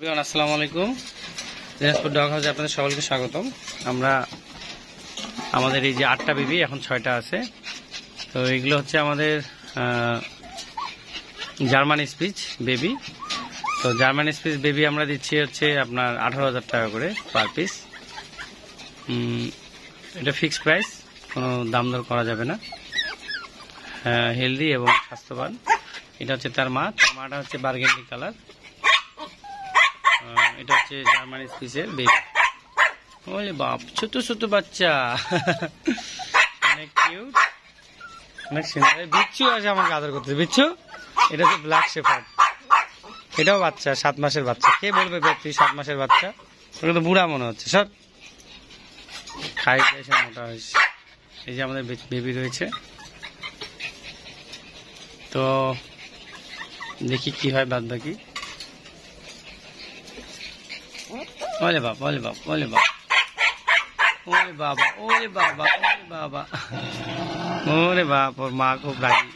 আসসালামু আলাইকুম। দিনাজপুর ডগ হাউসে আপনাদের সকলকে স্বাগতম। আমরা আমাদের এই যে 8টা বেবি, এখন 6টা আছে। তো এগুলো হচ্ছে আমাদের জার্মান স্পিচ বেবি। তো জার্মান স্পিচ বেবি আমরা দিচ্ছি হচ্ছে আপনার 18,000 টাকা করে পার পিস। এটা ফিক্সড প্রাইস, কোনো দাম দর করা যাবে না। হেলদি এবং স্বাস্থ্যবান। এটা হচ্ছে তার মাটা হচ্ছে বার্গেন্ডি কালার। এটা হচ্ছে জার্মান স্পিচের বেবি। ওরে বাপ, ছোট ছোট বাচ্চা, অনেক কিউট, অনেক সুন্দর। বিচ্ছু আছে আমাকে আদর করতে। বিচ্ছু, এটা হচ্ছে ব্ল্যাক শেফার্ড। এটাও বাচ্চা, 7 মাসের বাচ্চা। কে বলবে ব্যক্তি 7 মাসের বাচ্চা? ওটা তো বুড়া মনে হচ্ছে। সব খাই এসে মোটা হয়েছে। এই যে আমাদের বেবি রয়েছে। তো দেখি কি হয় বাদ বাকি। ওলে বাপ, ওলে বাপ, ওলে বাপ, ওরে বাবা, ওরে বাবা, ওরে বাবা, ওরে বাপ। ওর মা খুব রাগি।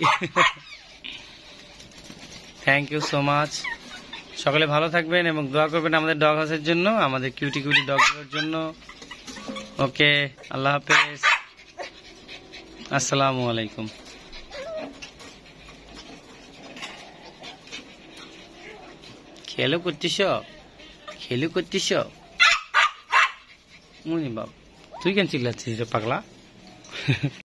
Thank you so much. সকলে ভালো থাকবেন এবং দোয়া করবেন আমাদের ডগ হাউসের জন্য, আমাদের কিউটি কিউটি ডগগুলোর জন্য। ওকে, আল্লাহ হাফেজ, আসসালামু আলাইকুম। খেলো করতিস, খেলো করতিস। মুনি বাপ, তুই কেন চিল্লাচ্ছিস রে পাগলা?